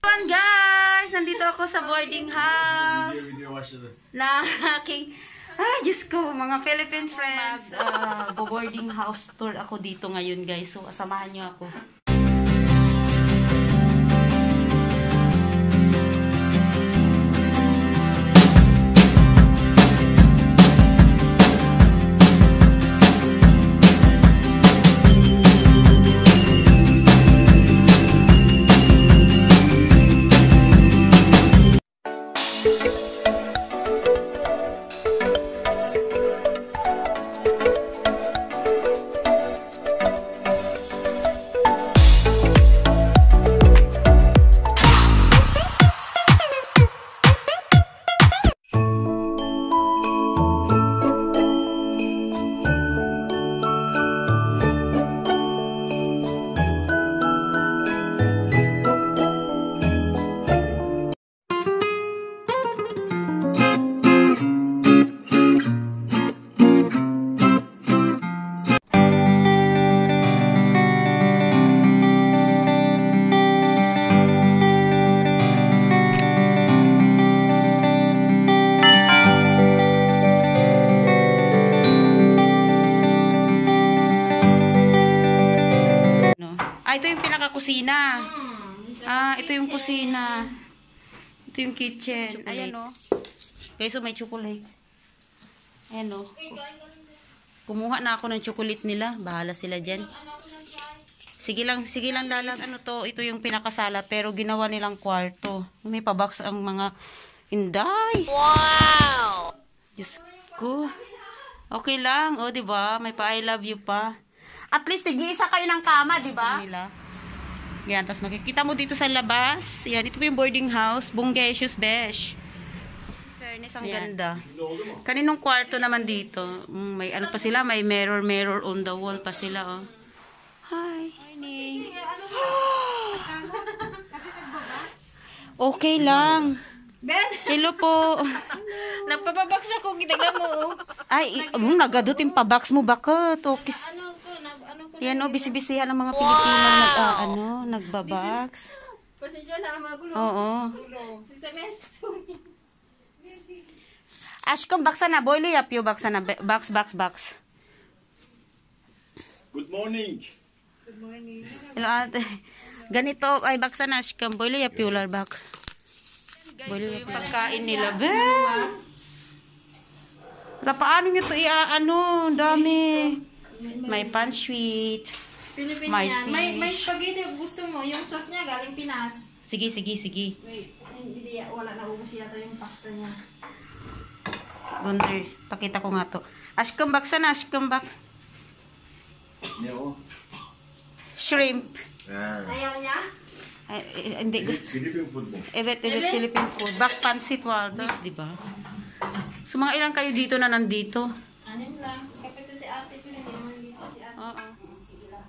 Guys, nandito ako sa boarding house na aking, Diyos ko, mga Philippine friends. Boarding house tour ako dito ngayon, guys. So, samahan niyo ako. Ito yung pinaka-kusina. Ito yung kusina. Ito yung kitchen. Ayan, o. Guys, so may chocolate. Ayan, o. Kumuha na ako ng chocolate nila. Bahala sila dyan. Sige lang lalas. Ano to? Ito yung pinakasala. Pero ginawa nilang kwarto. May pabox ang mga inday. Wow! Diyos ko. Okay lang. O, diba? May pa I love you pa. At least, tig-isa kayo ng kama, di ba? Yan, tapos makikita mo dito sa labas. Yan, ito po yung boarding house. Bungacious Besh. Fairness, ang ganda. Kaninong kwarto naman dito? May ano pa sila? May mirror on the wall pa sila, oh. Hi. Morning. Okay lang. Hello po. Nagpapabaks ako, gitagam mo. Ay, nagadot yung pabox mo. Bakit? Okis. Yan o, bisi-bisihan ng mga Pilipino nagbabox. Pasensya na, magulo. Oo. Ashkom, baksa na. Boily up yung baksa na. Box. Good morning. Good morning. Hello, ate. Ganito, ay baksa na. Ashkom, boily up yung larbak. Boily up yung pagkain nila. Paano nyo ito iaano? Dami. May pan-sweet. Philippine may yan. fish. May spaghetti. Gusto mo, yung sauce niya galing Pinas. Sige. Wait, hindi, wala na ubus yata yung pasta niya. Gunder, pakita ko nga to. Ashkom baksa na. Ashkom bak. No. Shrimp. Ayaw niya? Ay, hindi gusto. Philippine food mo. Evet, Philippine food. Bak pansit Waldo, di ba? So mga ilang kayo dito na nandito? Anim lang. Kapito si ate ko, hindi naman dito si ate. Oo. Sige lang.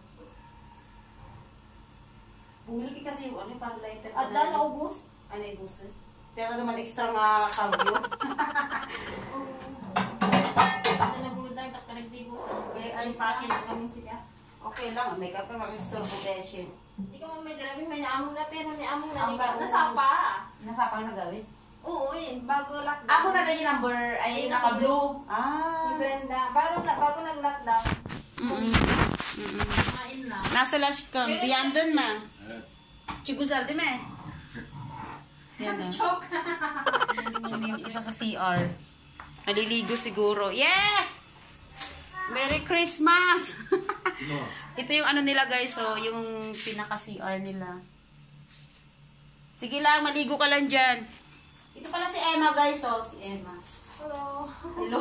Bumili kasi yung ano, parang lighter. At dahil naubos? Ay, naubos eh. Pero naman extra nga kabyo. Ano nabulod lang, takaragdigo. Ay, sa akin, kami siya. Okay lang, may ka pa mag-store potassium. Hindi ka mo may driving, may naamong na, pero naamong na. Ang gawin. Nasapa. Nasapa na gawin? Oo, bago lockdown. Ako na rin yung number, ay Yung naka-blue. Ni Brenda. Bago nag-lockdown. Kumain lang. Nasa lash cam. Beyond dun, ma. Chigusal, di ma. Yan na. Choke. Yung isa sa CR. Maliligo siguro. Yes! Merry Christmas! Ito yung ano nila guys, so yung pinaka-CR nila. Sige lang, maligo ka lang dyan. Ito pala si Emma guys, so si Emma. Hello. Hello.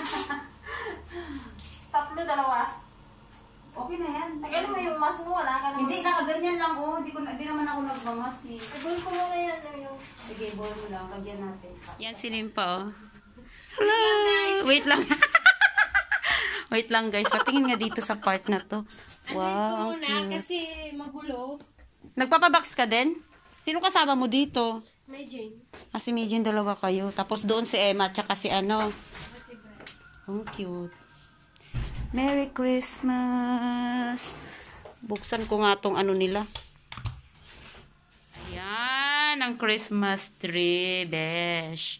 Tatlo, dalawa. Okay na yan. Tagal mo yung mask mo, wala ka naman. Hindi, nakaganyan lang oh. Hindi naman ako nagmamas eh. Ibon ko muna yan. Yung... Sige, ball mo lang. Lagyan natin. Yan si Nimpa oh. Hello! Wait lang. Wait lang guys. Patingin nga dito sa part na to. Wow, cute. Kasi magulo. Nagpapabox ka din? Sino kasama mo dito? May Jane. Si Mijin, dalawa kayo. Tapos doon si Emma, tsaka si ano. Oh, cute. Merry Christmas! Buksan ko nga tong ano nila. Ayan! ng Christmas tree, besh.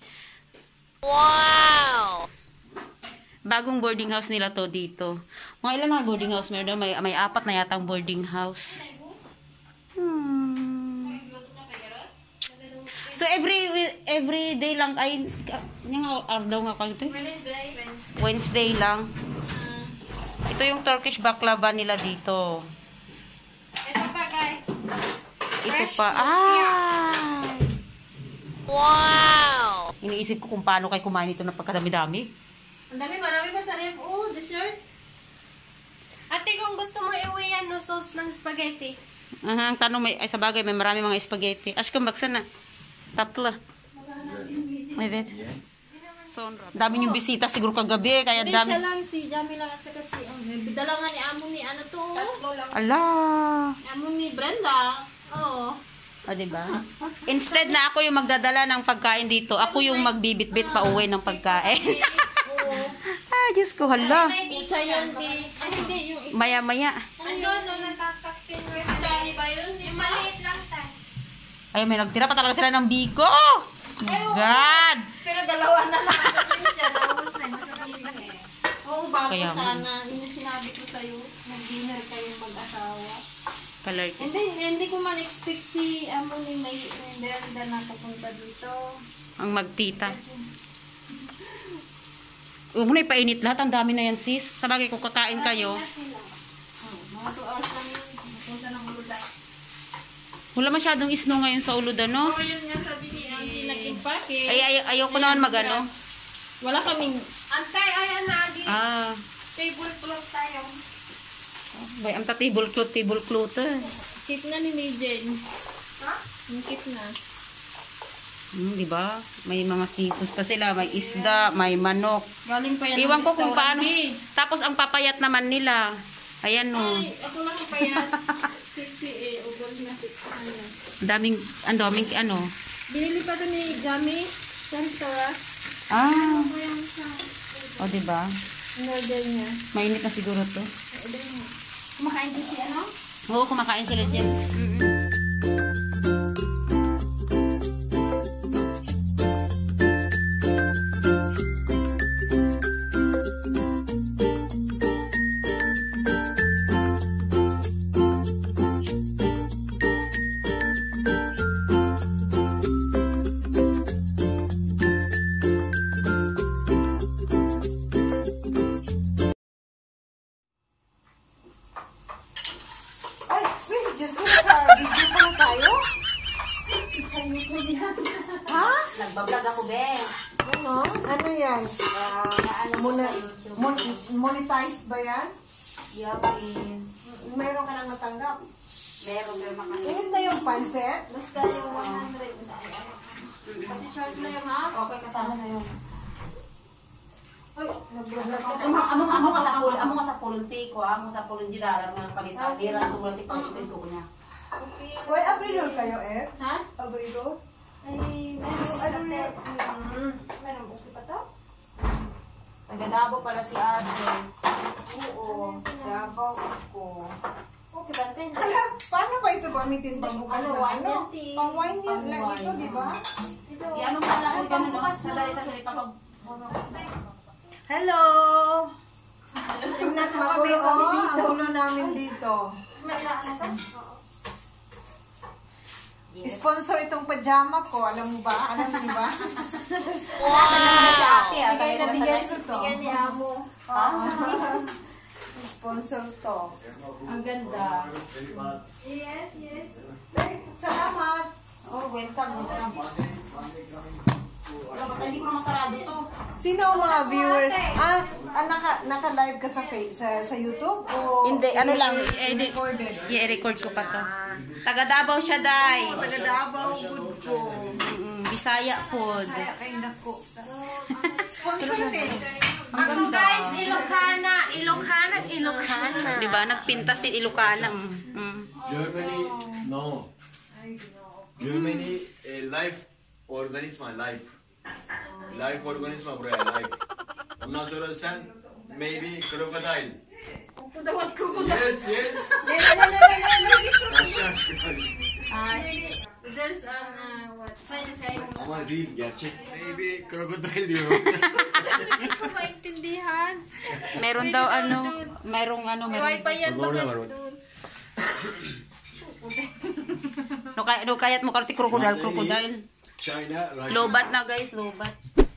Wow! Bagong boarding house nila to dito. Mga ilan na boarding house meron doon? May 4 na yatang boarding house. So every day lang ay yung araw nga kang ito. Wednesday lang. Ito yung Turkish baklava nila dito. Ito pa guys. Ito pa. Ah! Wow! Iniisip ko kung paano kayo kumain ito ng pagkadami-dami. Ang dami, marami pa sa ref. Oh, dessert. Ate, kung gusto mo iuwi yan, no, sauce ng spaghetti. Ang tanong, ay sa bagay, may marami mga spaghetti. Ashkang baksan na. Tatlo. May bet. Dami yung bisita siguro kagabi, kaya Hindi dami. siya lang, si Jamie lang at saka si... Bidala nga ni Amo ni ano to? Ala! Amo ni Brenda. Oo. O, diba? Instead na ako yung magdadala ng pagkain dito, ako yung magbibit-bit pa uwi ng pagkain. Oo. Ah, Diyos ko, hala. Pucha yun, di. Ay, hindi, yung isa. Maya-maya. Ano, nakakaktin. Dali ba yun? Yung maliit lang tayo. Ay, may nagtira pa talaga sila ng biko. God! Pero dalawa na lang kasi siya. Naubos na. Oo, bago Kaya, sana. Yung sinabi ko sa'yo, mag-dinner kayong mag-asawa. Color. Hindi ko man expect si Amo ni Brenda na pupunta dito. Ang magtita. Huwag mo na ipainit lahat. Ang dami na yan, sis. Sabagay, kung kakain kayo. Mga 2 hours lang yun. Pupunta ng Ulula. Wala masyadong snow ngayon sa Ulod, no? Oo, yun nga sabi ni Auntie nag-impake. Ayoko naman magano. Wala kaming... Antay, ayan na, Adi. Ah. Tablecloth tayo. Bay, ang tablecloth. Kit na ni Majen. Ha? Yung kit na. Di ba? May mga seafood pa sila. May isda, may manok. Galing pa yan. Iwan ko kung restaurant, paano. eh. Tapos ang papayat naman nila. Ayan, no. Ay, ako lang pa yan. 60 ubol na 6. Ang daming, ano. Binili pa ito ni Jamie sa restaurant. Ah. Ako yung sa... O, di ba? In-order niya. Mainit na siguro to. Order niya. Kumakain ko si ano? Oo, kumakain sila dyan. Ay, wait, Diyos ko, sa video pa na tayo? Ha? Nagbablog ako, be. Ano? Ano yan? Monetized ba yan? Yapin. Meron ka nang natanggap? Meron makanya. Init na yung pansit? Basta yung 100. Pati charge na yung half. Okay, kasama na yun. Uy, nag-vlog ka. Amo nga sa pulunti ko, amo sa pulunti darar nga palitan. Dira to pulunti palitan ko niya. Okay. Uy, abridor kayo eh? Ha? Abridor? Ay, meron Ano ba na? Meron ba pa to? Taga-Dabo pala si ate. Oo. Dabaw ako. Okay, bantay na. Hala, paano ba ito gamitin ba bukas Ano, na wine ano? yan, tea. Pang wine yan Pang lang wine. ito, di ba? Ito. Di ano pa lang ko ganun, no? Pambukas na. Nadali sa sili papag... Hello! Tingnan mo kami, oh. Ang gulo namin dito. May ano ka? Sponsor itong pajama ko. Alam mo ba? Alam mo ba? Si ate, ah. Bigay na Sabi bigay. na sa Bigay ni Amo. Sponsor to. Ang ganda. Yes, yes. Ay, salamat. Oh, welcome. Hindi ko na masarado to. Sino ang mga viewers? Naka-live ka sa YouTube? O Hindi, ano lang, edit. recorded? I-record ko pa to. Taga-Davao siya, day. Oo, taga Davao, good po. Bisaya pod. Saya kay nako. Sponsor kayo. Ako guys, Ilocana. Diba? Nagpintas din Ilocana. Germany, no. Germany, life organism, life. Life organism buraya, life. Ondan sonra sen maybe crocodile. Yes, yes. Aşağı aşağı. There's what side effect. Ama real gerçek. Maybe crocodile diyor. Hindi ko maintindihan. Meron daw meron. Wifi yan Crocodile bakit var bak. doon? No kayat mo karti crocodile. China, Russia. Lobat na guys, lobat.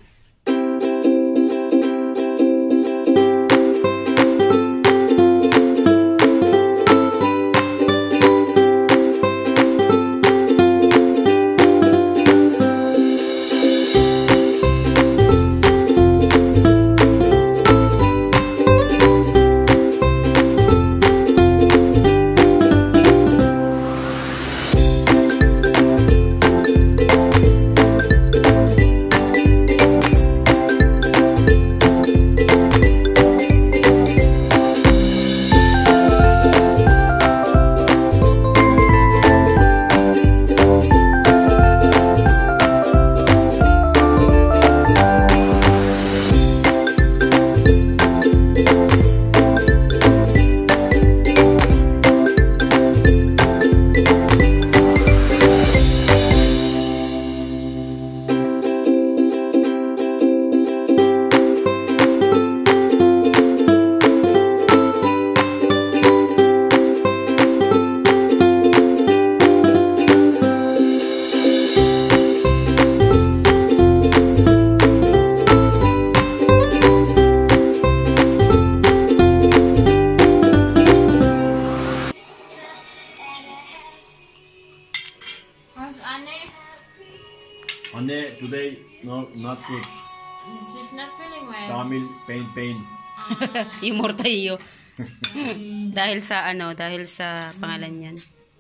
Anne, today not good. She's not feeling well. Tamil, pain. Humor tayo. dahil sa pangalan niyan.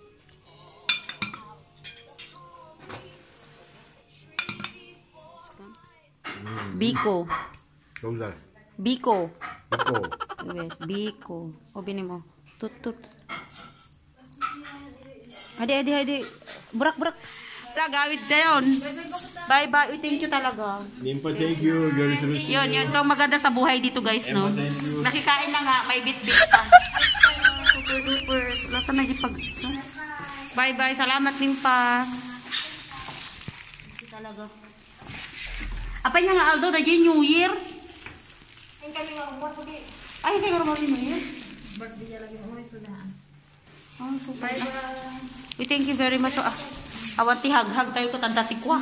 Biko. Güzel. Biko. Biko. Wait, Biko. O, bini mo. Tut. Hadi. Burak. Wala, gawid na yun. Bye. Thank you talaga. Nimpa, thank you. Görüşürüz. Yun. Ito maganda sa buhay dito, guys, no? Emma, thank you. Nakikain na nga, may bit-bit pa. Super. Lasa na yung pag... Bye. Salamat, Nimpa. Talaga. Apa niya nga, Aldo? Dahil New Year? Ay, hindi ka rumah New Year? Birthday niya lagi mo sudahan. Oh, super. We thank you very much. Awanti hag-hag tayo ko tanda tikwa.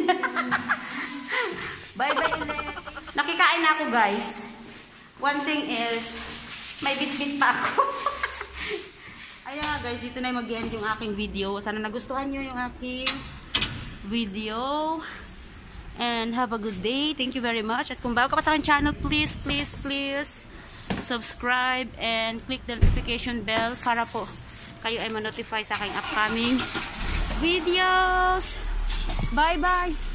Bye ulit. Nakikain na ako, guys. One thing is, may bit-bit pa ako. Ayan, guys, dito na mag-end yung aking video. Sana nagustuhan nyo yung aking video. And have a good day. Thank you very much. At kung bago ka pa sa aking channel, please subscribe and click the notification bell para po kayo ay ma-notify sa aking upcoming videos. Bye!